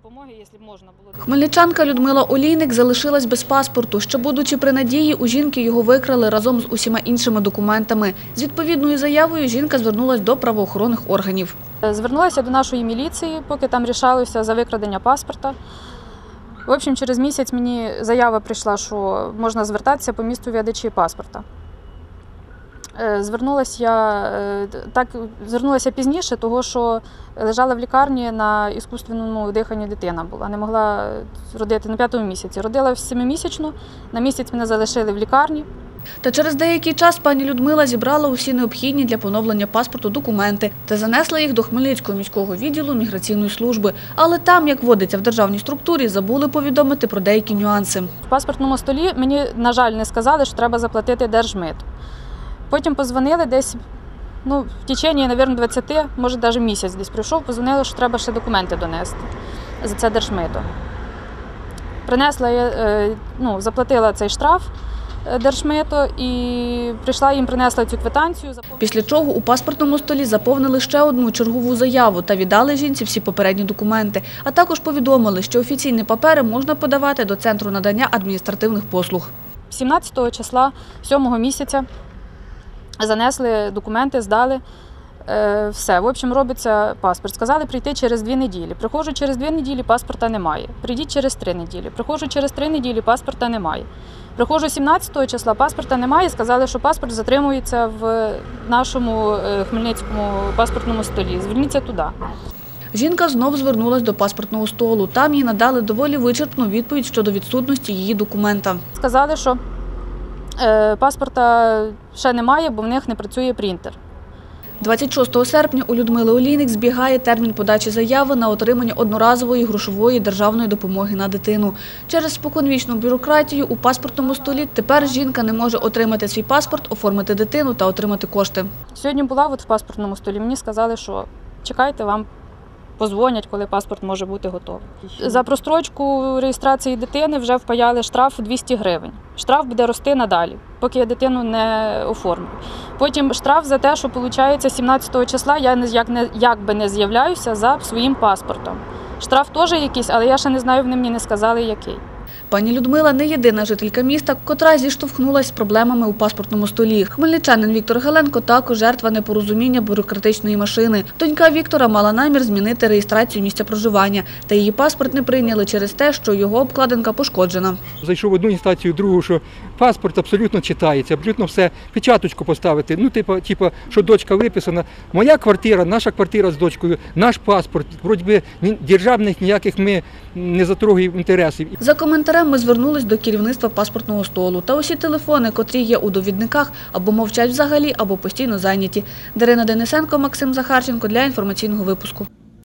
допомоги, якщо б можна було. Хмельничанка Людмила Олійник залишилась без паспорту. Ще будучи при надії, у жінки його викрали разом з усіма іншими документами. З відповідною заявою жінка звернулась до правоохоронних органів. Звернулася до нашої міліції, поки там рішалося за викрадення паспорта. В общем, через місяць мені заява прийшла, що можна звертатися по місту видачі паспорта. Звернулася пізніше, тому що лежала в лікарні на іскусственному диханні дитина була. Не могла родити на 5-му місяці. Родила в 7-місячну, на місяць мене залишили в лікарні. Та через деякий час пані Людмила зібрала усі необхідні для поновлення паспорту документи та занесла їх до Хмельницького міського відділу міграційної служби. Але там, як водиться в державній структурі, забули повідомити про деякі нюанси. В паспортному столі мені, на жаль, не сказали, що треба заплатити держмит. Потім подзвонили десь, в течение, мабуть, 20, може навіть місяць десь прийшов, подзвонили, що треба ще документи донести за це держмито. Принесла, заплатила цей штраф держмито і прийшла їм, принесла цю квитанцію. Після чого у паспортному столі заповнили ще одну чергову заяву та віддали жінці всі попередні документи. А також повідомили, що офіційні папери можна подавати до Центру надання адміністративних послуг. 17 числа 7-го місяця занесли документи, здали, все. В общем, робиться паспорт. Сказали прийти через 2 неділі. Приходжу через 2 неділі, паспорта немає. Прийдіть через 3 неділі. Приходжу через 3 неділі, паспорта немає. Приходжу 17 числа, паспорта немає. Сказали, що паспорт затримується в нашому Хмельницькому паспортному столі. Зверніться туди. Жінка знов звернулась до паспортного столу. Там їй надали доволі вичерпну відповідь щодо відсутності її документа. Сказали, що паспорта ще немає, бо в них не працює принтер. 26 серпня у Людмили Олійник збігає термін подачі заяви на отримання одноразової грошової державної допомоги на дитину. Через споконвічну бюрократію у паспортному столі тепер жінка не може отримати свій паспорт, оформити дитину та отримати кошти. Сьогодні була в паспортному столі, мені сказали, що чекайте, вам подзвонять, коли паспорт може бути готовий. За прострочку реєстрації дитини вже впаяли штраф 200 гривень. Штраф буде рости надалі, поки я дитину не оформлю. Потім штраф за те, що, виходить, 17 числа я якби не з'являюся за своїм паспортом. Штраф теж якийсь, але я ще не знаю, вони мені не сказали, який. Пані Людмила не єдина жителька міста, котра зіштовхнулася з проблемами у паспортному столі. Хмельничанин Віктор Геленко також жертва непорозуміння бюрократичної машини. Донька Віктора мала намір змінити реєстрацію місця проживання, та її паспорт не прийняли через те, що його обкладинка пошкоджена. Зайшов в одну інстанцію, в другу, що паспорт абсолютно читається, абсолютно все, печаточку поставити, що дочка виписана. Моя квартира, наша квартира з дочкою, наш паспорт, вроді би державних ніяких ми не затрогаємо інтересів. За коментарем ми звернулись до керівництва паспортного столу. Та усі телефони, котрі є у довідниках, або мовчать взагалі, або постійно зайняті. Дарина Денисенко, Максим Захарченко для інформаційного випуску.